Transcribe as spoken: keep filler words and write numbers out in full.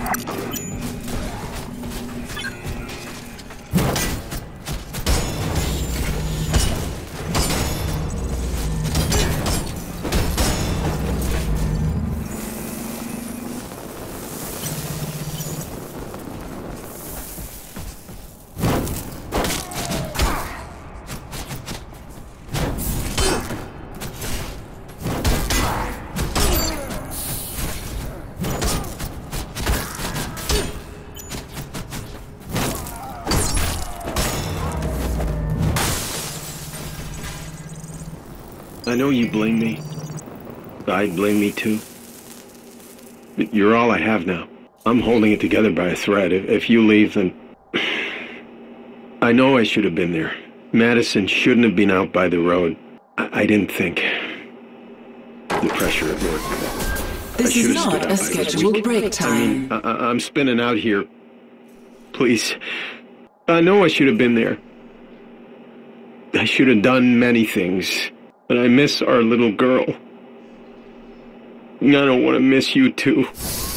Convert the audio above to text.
I know you blame me. I blame me too. But you're all I have now. I'm holding it together by a thread. If, if you leave, then... I know I should have been there. Madison shouldn't have been out by the road. I, I didn't think. The pressure at work. This is not a scheduled break time. I mean, I, I'm spinning out here. Please. I know I should have been there. I should have done many things. But I miss our little girl. I don't want to miss you too.